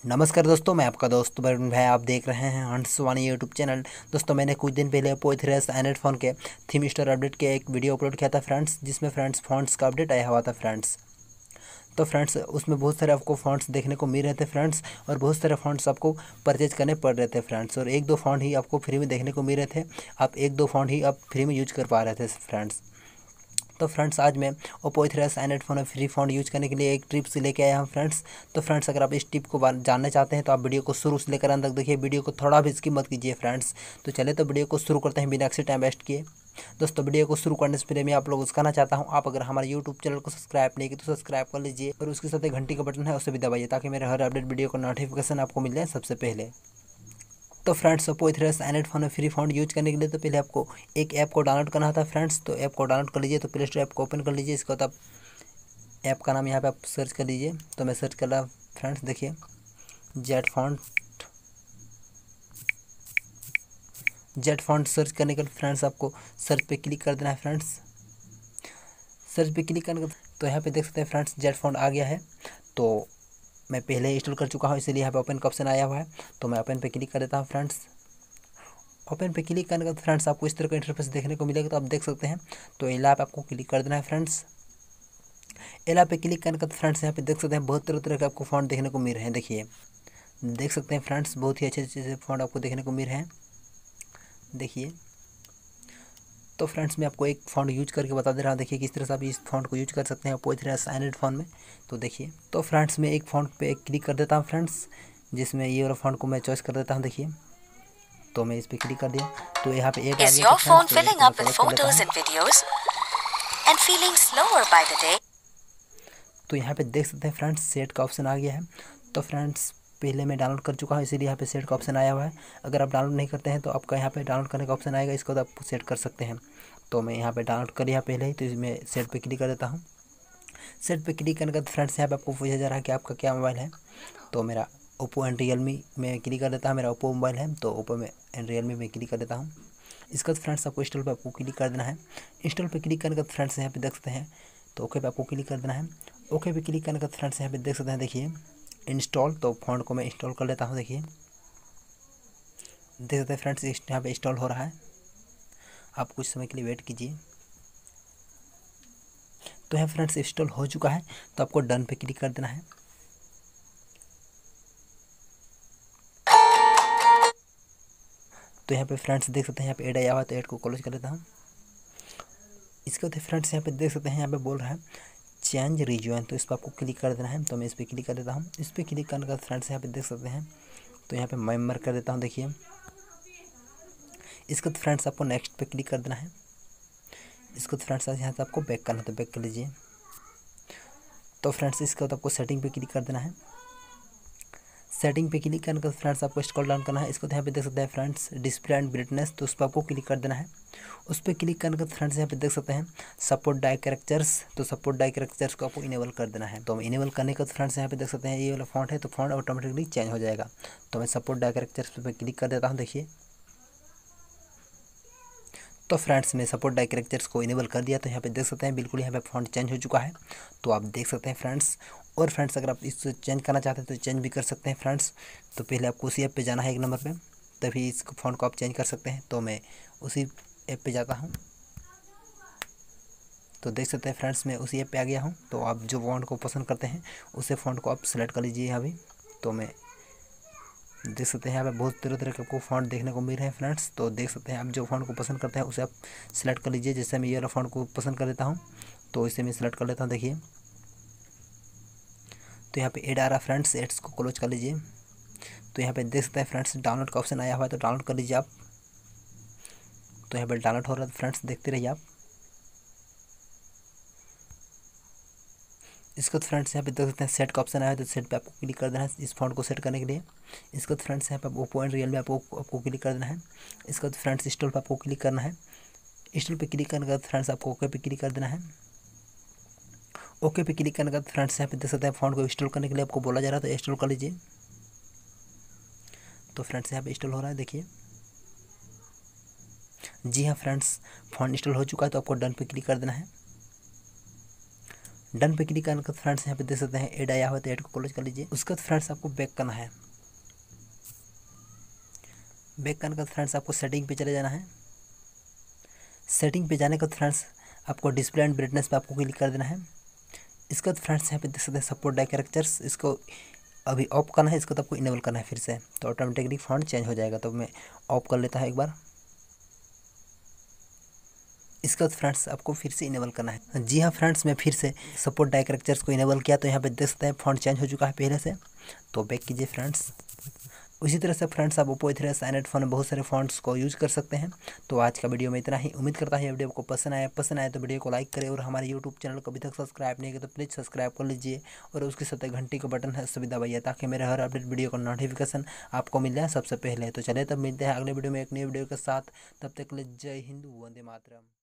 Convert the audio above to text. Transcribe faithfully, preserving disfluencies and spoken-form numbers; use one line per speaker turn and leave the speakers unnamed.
नमस्कार दोस्तों, मैं आपका दोस्त वरुण भाई। आप देख रहे हैं हंस वाणी यूट्यूब चैनल। दोस्तों, मैंने कुछ दिन पहले Oppo A three S Android phone के थीम स्टोर अपडेट के एक वीडियो अपलोड किया था फ्रेंड्स, जिसमें फ्रेंड्स फ़ॉन्ट्स का अपडेट आया हुआ था फ्रेंड्स। तो फ्रेंड्स उसमें बहुत सारे आपको फ़ॉन्ट्स देखने को मिल रहे थे फ्रेंड्स, और बहुत सारे फ़ॉन्ट्स आपको परचेज करने पड़ रहे थे फ्रेंड्स, और एक दो फ़ॉन्ट ही आपको फ्री में देखने को मिल रहे थे। आप एक दो फ़ॉन्ट ही आप फ्री में यूज कर पा रहे थे फ्रेंड्स। तो फ्रेंड्स आज मैं Oppo A three S Android phone में फ्री फ़ॉन्ट यूज करने के लिए एक टिप्स लेके आया हूँ फ्रेंड्स। तो फ्रेंड्स अगर आप इस टिप को जानना चाहते हैं तो आप वीडियो को शुरू से लेकर अंत तक देखिए, वीडियो को थोड़ा भी स्किप मत कीजिए फ्रेंड्स। तो चले तो वीडियो को शुरू करते हैं बिना किसी टाइम वेस्ट किए। दोस्तों, वीडियो को शुरू करने से पहले मैं आप लोगों को कहना चाहता हूँ, आप अगर हमारे यूट्यूब चैनल को सब्सक्राइब नहीं किए तो सब्सक्राइब कर लीजिए, और उसके साथ एक घंटी का बटन है उसे भी दबाइए, ताकि मेरे हर अपडेट वीडियो का नोटिफिकेशन आपको मिल जाए सबसे पहले। तो friends Oppo A three S Android phone में फ्री फ़ॉन्ट यूज करने के लिए तो पहले आपको एक ऐप को डाउनलोड करना था फ्रेंड्स। तो ऐप को डाउनलोड कर लीजिए। तो प्ले स्टोर ऐप को ओपन कर लीजिए। इसके बाद आप ऐप का नाम यहाँ पे आप सर्च कर लीजिए। तो मैं सर्च कर रहा फ्रेंड्स, देखिए jet font. Jet font search करने के बाद फ्रेंड्स आपको सर्च पे क्लिक कर देना है फ्रेंड्स। सर्च पे क्लिक करने के तो यहाँ पे देख सकते हैं फ्रेंड्स जेट फॉन्ट आ गया है। तो मैं पहले इंस्टॉल कर चुका हूँ, इसीलिए यहाँ पे ओपन का ऑप्शन आया हुआ है। तो मैं ओपन पे क्लिक कर देता हूँ फ्रेंड्स। ओपन पे क्लिक करने के बाद फ्रेंड्स आपको इस तरह का इंटरफेस देखने को मिलेगा, तो आप देख सकते हैं। तो एला पे आपको क्लिक कर देना है फ्रेंड्स। एला पे क्लिक करने के बाद फ्रेंड्स यहाँ पे देख सकते हैं बहुत तरह तरह के आपको फ़ॉन्ट देखने को मिल रहे हैं। देखिए देख सकते हैं फ्रेंड्स, बहुत ही अच्छे अच्छे फ़ॉन्ट आपको देखने को मिल रहे हैं। देखिए, तो फ्रेंड्स मैं आपको एक फ़ॉन्ट यूज करके बता दे रहा हूँ। देखिए किस तरह से आप इस फ़ॉन्ट को यूज कर सकते हैं Oppo A three S Android phone में। तो देखिए, तो फ्रेंड्स मैं एक फ़ॉन्ट पे क्लिक कर देता हूँ फ्रेंड्स, जिसमें ये वाला फ़ॉन्ट को मैं चॉइस कर देता हूँ। देखिए, तो मैं इस पर क्लिक कर दिया तो यहाँ पे एड आ
Is
गया। तो
your phone
फ्रेंड्स तो एड
filling
को मैं
up with
क्लोज कर लेता
photos
हूँ।
and videos and feeling slower by the day?
तो यहाँ पे देख सकते हैं फ्रेंड्स सेट का ऑप्शन आ गया है। तो फ्रेंड्स पहले मैं डाउनलोड कर चुका हूँ, इसीलिए यहाँ पे सेट का ऑप्शन आया हुआ है। अगर आप डाउनलोड नहीं करते हैं तो आपका यहाँ पे डाउनलोड करने का ऑप्शन आएगा, इसको तो आप सेट कर सकते हैं। तो मैं यहाँ पे डाउनलोड कर लिया पहले ही, तो इसमें सेट पे क्लिक कर देता हूँ। सेट पे क्लिक करने के बाद फ्रेंड्स यहाँ पे आपको पूछा जा रहा है कि आपका क्या मोबाइल है। तो मेरा ओप्पो एंड रियलमी में क्लिक कर देता हूँ। मेरा ओप्पो मोबाइल है, तो ओप्पो में एंड रियलमी में क्लिक कर देता हूँ। इसके बाद फ्रेंड्स आपको इंस्टॉल पे आपको क्लिक कर देना है। इंस्टॉल पे क्लिक करने के बाद फ्रेंड्स यहाँ पे देख सकते हैं, तो ओके पे आपको क्लिक कर देना है। ओके पे क्लिक करने के बाद फ्रेंड्स यहाँ पे देख सकते हैं, देखिए इंस्टॉल। तो फ़ॉन्ट को मैं इंस्टॉल कर लेता हूँ। देखिए देख सकते हैं फ्रेंड्स यहाँ पे इंस्टॉल हो रहा है। आप कुछ समय के लिए वेट कीजिए। तो यहाँ फ्रेंड्स इंस्टॉल हो चुका है, तो आपको डन पे क्लिक कर देना है। तो यहाँ पे फ्रेंड्स देख सकते हैं यहाँ पे ऐड आया हुआ है, तो ऐड को क्लोज कर देता हूँ। इसके बाद फ्रेंड्स यहाँ पे देख सकते हैं यहाँ पे बोल रहा है चेंज रीजन, तो इस पर आपको क्लिक कर देना है। तो मैं इस पर क्लिक कर देता हूँ। इस पर क्लिक करने के बाद फ्रेंड्स यहाँ पे देख सकते हैं, तो यहाँ पे मैं कर देता हूँ। देखिए इसके बाद फ्रेंड्स आपको नेक्स्ट पे क्लिक कर देना है। इसके बाद फ्रेंड्स यहाँ से आपको बैक करना है, तो बैक कर लीजिए। तो फ्रेंड्स इसके बाद आपको सेटिंग पे क्लिक कर देना है। सेटिंग पे क्लिक करने के बाद फ्रेंड्स आपको स्क्रॉल डाउन करना है। इसको यहाँ पे देख सकते हैं फ्रेंड्स डिस्प्ले एंड ब्राइटनेस, तो उस पर आपको क्लिक कर देना है। उस पर क्लिक करने के बाद फ्रेंड्स यहाँ पे देख सकते हैं सपोर्ट डाई कैरेक्टर्स, तो सपोर्ट डाई कैरेक्टर्स को आपको इनेबल कर देना है। तो इनेबल करने के बाद फ्रेंड्स यहाँ पे देख सकते हैं ये वाला फॉन्ट है, तो फॉन्ट ऑटोमेटिकली चेंज हो जाएगा। तो मैं सपोर्ट डाई कैरेक्टर्स पे क्लिक कर देता हूँ। देखिए, तो फ्रेंड्स मैं सपोर्ट डाई कैरेक्टर्स को इनेबल कर दिया। तो यहाँ पे देख सकते हैं बिल्कुल यहाँ पे फॉन्ट चेंज हो चुका है। तो आप देख सकते हैं फ्रेंड्स। और फ्रेंड्स अगर आप इसको चेंज करना चाहते हैं तो चेंज भी कर सकते हैं फ्रेंड्स। तो पहले आपको उसी ऐप पे जाना है एक नंबर पे, तभी इस फॉन्ट को आप चेंज कर सकते हैं। तो मैं उसी ऐप पे जाता हूँ। तो देख सकते हैं फ्रेंड्स मैं उसी ऐप पे आ गया हूँ। तो आप जो फॉन्ट को पसंद करते हैं उसे फॉन्ट को आप सेलेक्ट कर लीजिए यहाँ भी। तो मैं देख सकते हैं यहाँ पे बहुत तरह तरह के आपको फॉन्ट देखने को मिल रहे हैं फ्रेंड्स। तो देख सकते हैं आप जो फॉन्ट को पसंद करते हैं उसे आप सेलेक्ट कर लीजिए। जैसे मैं ये वाला फॉन्ट को पसंद कर लेता हूँ, तो इसे मैं सेलेक्ट कर लेता हूँ। देखिए, तो यहाँ पे ऐड आ रहा है फ्रेंड्स, एड्स को क्लोज कर लीजिए। तो यहाँ पे देख सकते हैं फ्रेंड्स डाउनलोड का ऑप्शन आया हुआ है, तो डाउनलोड कर लीजिए आप। तो यहाँ पे डाउनलोड हो रहा है फ्रेंड्स, देखते रहिए आप। इसके बाद फ्रेंड्स यहाँ पे देख सकते हैं सेट का ऑप्शन आया है, तो सेट पे आपको क्लिक कर देना है इस फॉन्ट को सेट करने के लिए। इसके बाद फ्रेंड्स यहाँ पे ओप्पो एंड रियल में आपको आपको क्लिक कर देना है। इसके बाद फ्रेंड्स इंस्टॉल पे आपको क्लिक करना है। इंस्टॉल पे क्लिक करने के बाद फ्रेंड्स आपको ओके पे क्लिक कर देना है। ओके पे क्लिक करने के बाद फ्रेंड्स यहाँ पे देख सकते हैं फॉन्ट को इंस्टॉल करने के लिए आपको बोला जा रहा है, तो इंस्टॉल कर लीजिए। तो फ्रेंड्स यहाँ पे इंस्टॉल हो रहा है। देखिए, जी हाँ फ्रेंड्स फॉन्ट इंस्टॉल हो चुका है। तो आपको डन पे क्लिक कर देना है। डन पे क्लिक करने के बाद फ्रेंड्स यहाँ पे देख सकते हैं ऐड आया हुआ, तो ऐड को क्लोज कर लीजिए। उसके बाद फ्रेंड्स आपको बैक करना है। बैक करने के बाद फ्रेंड्स आपको सेटिंग पे चले जाना है। सेटिंग पे जाने के बाद फ्रेंड्स आपको डिस्प्ले एंड ब्राइटनेस पे आपको क्लिक कर देना है। इसके बाद फ्रेंड्स यहाँ पे देख सकते हैं सपोर्ट डाई कैरेक्टर्स, इसको अभी ऑफ करना है, इसको तो आपको इनेबल करना है फिर से, तो ऑटोमेटिकली फॉन्ट चेंज हो जाएगा। तो मैं ऑफ कर लेता हूँ एक बार। इसके बाद फ्रेंड्स आपको फिर से इनेबल करना है। जी हाँ फ्रेंड्स, मैं फिर से सपोर्ट डाई कैरेक्टर्स को इनेबल किया, तो यहाँ पे देख सकते हैं फॉन्ट चेंज हो चुका है पहले से। तो बैक कीजिए फ्रेंड्स। उसी तरह से फ्रेंड्स आप Oppo A three S Android phone में बहुत सारे फॉन्ट्स को यूज़ कर सकते हैं। तो आज का वीडियो में इतना ही। उम्मीद करता है वीडियो आपको पसंद आया पसंद आए तो वीडियो को लाइक करें, और हमारे यूट्यूब चैनल को अभी तक सब्सक्राइब नहीं किया तो प्लीज़ सब्सक्राइब कर लीजिए, और उसके साथ एक घंटी का बटन है सभी दबाइए, ताकि मेरे हर अपडेट वीडियो का नोटिफिकेशन आपको मिल जाए सबसे पहले। तो चले तब मिलते हैं अगले वीडियो में एक नई वीडियो के साथ। तब तक के लिए जय हिंद, वंदे मातरम।